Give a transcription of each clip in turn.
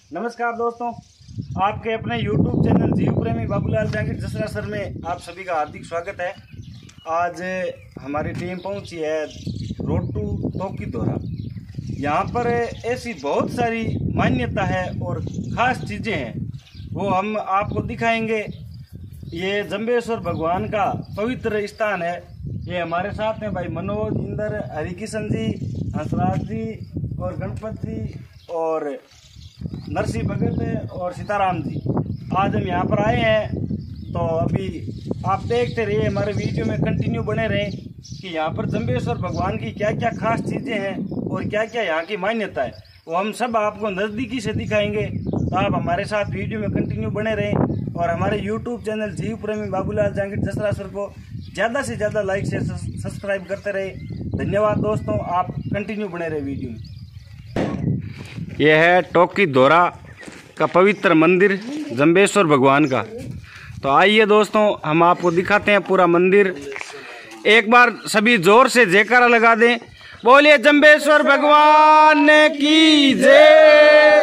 नमस्कार दोस्तों, आपके अपने YouTube चैनल जीव प्रेमी बाबूलाल जांगिड़ जसरा सर में आप सभी का हार्दिक स्वागत है। आज हमारी टीम पहुंची है रोड टू टोकी दोरा। यहाँ पर ऐसी बहुत सारी मान्यता है और ख़ास चीज़ें हैं, वो हम आपको दिखाएंगे। ये जंबेश्वर भगवान का पवित्र स्थान है। ये हमारे साथ में भाई मनोज, इंदर, हरिकिशन जी, हंसराज जी और गणपत जी और नरसिंह भगत और सीताराम जी। आज हम यहाँ पर आए हैं, तो अभी आप देखते रहिए, हमारे वीडियो में कंटिन्यू बने रहें कि यहाँ पर जंबेश्वर भगवान की क्या क्या खास चीज़ें हैं और क्या क्या यहाँ की मान्यता है, वो हम सब आपको नज़दीकी से दिखाएंगे। तो आप हमारे साथ वीडियो में कंटिन्यू बने रहें और हमारे YouTube चैनल जीव प्रेमी बाबूलाल जांगिड़ जसरा सर को ज़्यादा से ज़्यादा लाइक से सब्सक्राइब करते रहे। धन्यवाद दोस्तों, आप कंटिन्यू बने रहे वीडियो में। यह है टोकी दोरा का पवित्र मंदिर जंबेश्वर भगवान का। तो आइए दोस्तों, हम आपको दिखाते हैं पूरा मंदिर। एक बार सभी जोर से जयकारा लगा दें, बोलिए जंबेश्वर भगवान की जय।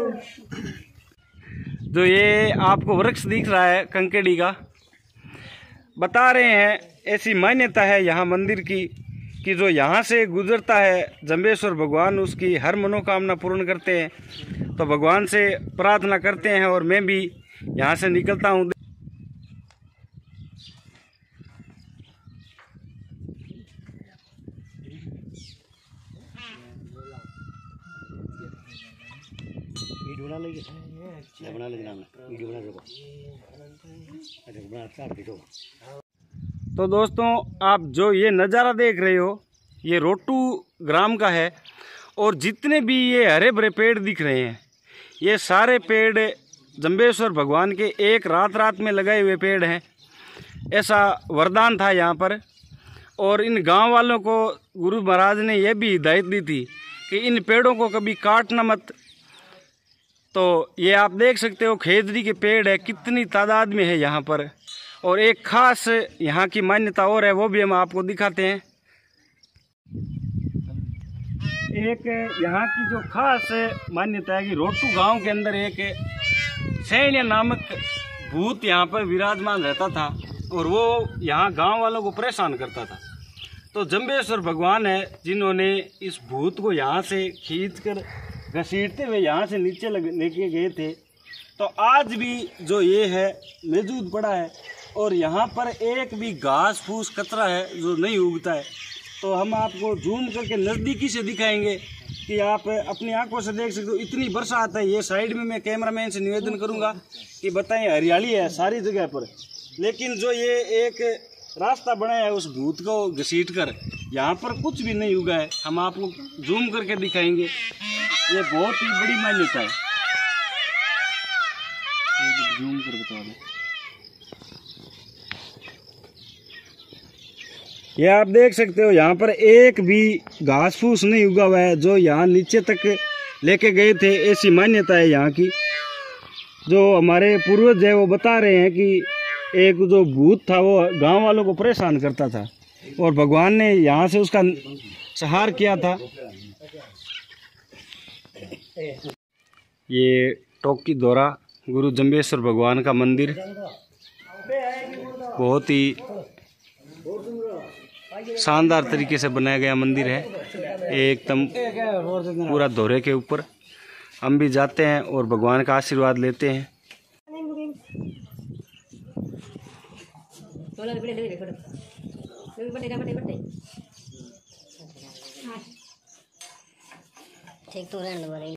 जो ये आपको वृक्ष दिख रहा है कंकेड़ी का, बता रहे हैं ऐसी मान्यता है यहाँ मंदिर की कि जो यहाँ से गुजरता है जंबेश्वर भगवान उसकी हर मनोकामना पूर्ण करते हैं। तो भगवान से प्रार्थना करते हैं और मैं भी यहाँ से निकलता हूँ। तो दोस्तों, आप जो ये नज़ारा देख रहे हो ये रोटू ग्राम का है और जितने भी ये हरे भरे पेड़ दिख रहे हैं ये सारे पेड़ जंबेश्वर भगवान के एक रात में लगाए हुए पेड़ हैं। ऐसा वरदान था यहाँ पर, और इन गांव वालों को गुरु महाराज ने यह भी हिदायत दी थी कि इन पेड़ों को कभी काटना मत। तो ये आप देख सकते हो खेजड़ी के पेड़ है, कितनी तादाद में है यहाँ पर। और एक खास यहाँ की मान्यता और है, वो भी हम आपको दिखाते हैं। एक यहाँ की जो खास मान्यता है कि रोटू गांव के अंदर एक सैन्य नामक भूत यहाँ पर विराजमान रहता था और वो यहाँ गांव वालों को परेशान करता था। तो जंबेश्वर भगवान है जिन्होंने इस भूत को यहाँ से खींचकर घसीटते हुए यहाँ से नीचे लेके गए थे। तो आज भी जो ये है मौजूद पड़ा है और यहाँ पर एक भी घास फूस कतरा है जो नहीं उगता है। तो हम आपको जूम करके नज़दीकी से दिखाएंगे कि आप अपनी आंखों से देख सकते हो। इतनी बरसात है, ये साइड में मैं कैमरामैन से निवेदन करूँगा कि बताएं, हरियाली है सारी जगह पर, लेकिन जो ये एक रास्ता बनाया है उस भूत को घसीट कर, यहाँ पर कुछ भी नहीं उगा है। हम आपको जूम करके दिखाएंगे, ये बहुत ही बड़ी मान्यता है। जूम कर बता दें, ये आप देख सकते हो यहाँ पर एक भी घास फूस नहीं उगा हुआ है जो यहाँ नीचे तक लेके गए थे। ऐसी मान्यता है यहाँ की। जो हमारे पूर्वज है वो बता रहे हैं कि एक जो भूत था वो गांव वालों को परेशान करता था और भगवान ने यहाँ से उसका संहार किया था। ये टोकी दोरा गुरु जंबेश्वर भगवान का मंदिर बहुत ही शानदार तरीके से बनाया गया मंदिर है, एकदम पूरा दोहरे के ऊपर। हम भी जाते हैं और भगवान का आशीर्वाद लेते हैं। ठीक तो रहने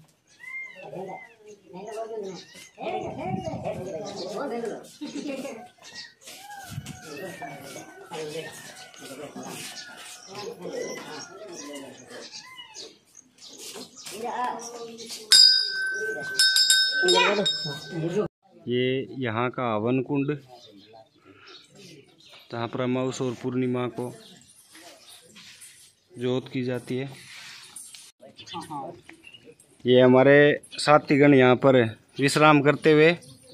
ये यहाँ का हवन कुंड, जहाँ पर अमावस और पूर्णिमा को जोत की जाती है। ये हमारे साथीगण यहाँ पर विश्राम करते हुए,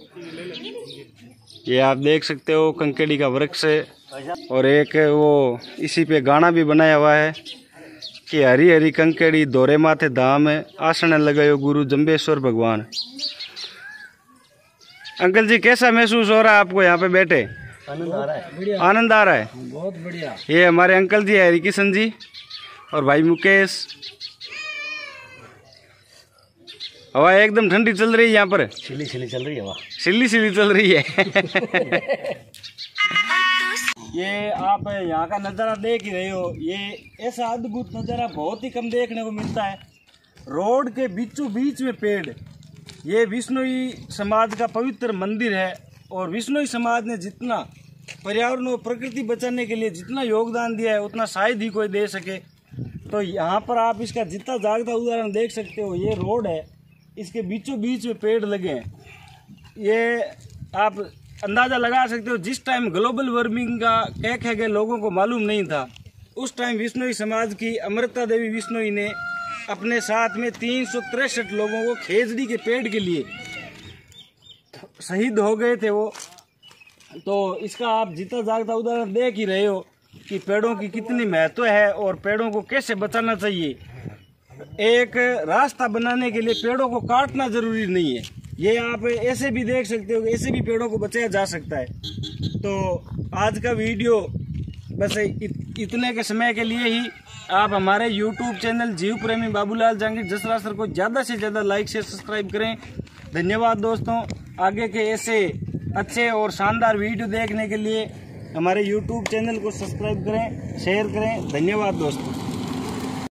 ये आप देख सकते हो कंकेड़ी का वृक्ष और एक वो इसी पे गाना भी बनाया हुआ है कि हरी हरी कंकड़ी दोरे माथे धाम आसन लगायो गुरु जम्बेश्वर भगवान। अंकल जी कैसा महसूस हो रहा है आपको यहाँ पे बैठे? आनंद आ रहा है, बढ़िया आनंद आ रहा है, बहुत बढ़िया। ये हमारे अंकल जी है हरिकिशन जी और भाई मुकेश। हवा एकदम ठंडी चल रही है यहाँ पर, छिली छिली चल रही है हवा, सिल्ली सिल्ली चल रही है। ये आप यहाँ का नज़ारा देख ही रहे हो, ये ऐसा अद्भुत नज़ारा बहुत ही कम देखने को मिलता है। रोड के बीचों बीच में पेड़, ये विश्नोई समाज का पवित्र मंदिर है और विश्नोई समाज ने जितना पर्यावरण और प्रकृति बचाने के लिए जितना योगदान दिया है उतना शायद ही कोई दे सके। तो यहाँ पर आप इसका जितना जागता उदाहरण देख सकते हो। ये रोड है, इसके बीचों बीच में पेड़ लगे हैं। ये आप अंदाज़ा लगा सकते हो, जिस टाइम ग्लोबल वार्मिंग का कह के लोगों को मालूम नहीं था, उस टाइम विश्नोई समाज की अमृता देवी विश्नोई ने अपने साथ में 363 लोगों को खेजड़ी के पेड़ के लिए शहीद हो गए थे वो। तो इसका आप जितना जागता उदाहरण देख ही रहे हो कि पेड़ों की कितनी महत्व है और पेड़ों को कैसे बचाना चाहिए। एक रास्ता बनाने के लिए पेड़ों को काटना जरूरी नहीं है, ये आप ऐसे भी देख सकते हो, ऐसे भी पेड़ों को बचाया जा सकता है। तो आज का वीडियो बस इतने के समय के लिए ही। आप हमारे YouTube चैनल जीव प्रेमी बाबूलाल जहांगीर जसरा सर को ज़्यादा से ज़्यादा लाइक शेयर सब्सक्राइब करें। धन्यवाद दोस्तों। आगे के ऐसे अच्छे और शानदार वीडियो देखने के लिए हमारे YouTube चैनल को सब्सक्राइब करें, शेयर करें। धन्यवाद दोस्तों।